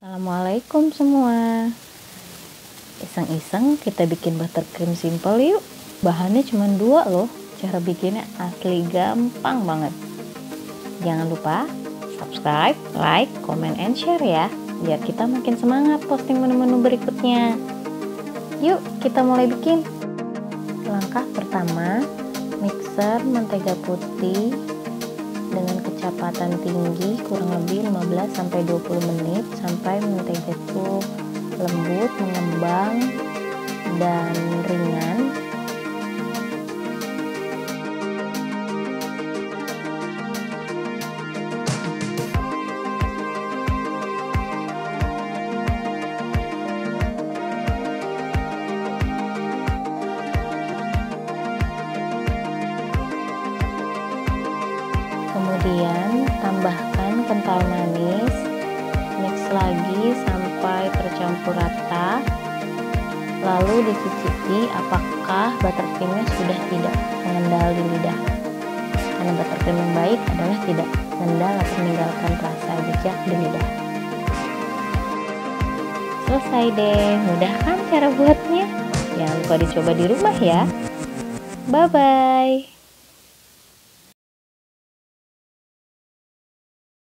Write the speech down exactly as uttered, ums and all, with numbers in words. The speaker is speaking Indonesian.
Assalamualaikum semua. Iseng-iseng kita bikin buttercream simple yuk. Bahannya cuma dua loh. Cara bikinnya asli gampang banget. Jangan lupa subscribe, like, comment, and share ya, biar kita makin semangat posting menu-menu berikutnya. Yuk kita mulai bikin. Langkah pertama, mixer mentega putih dengan kecepatan tinggi kurang lebih lima belas sampai dua puluh menit sampai mentega itu lembut, mengembang, dan ringan. Kemudian tambahkan kental manis, mix lagi sampai tercampur rata, lalu dicicipi apakah buttercreamnya sudah tidak mengendal di lidah. Karena buttercream yang baik adalah tidak mengendal atau meninggalkan rasa jejak di lidah. Selesai deh, mudah kan cara buatnya? Jangan lupa dicoba di rumah ya. Bye bye.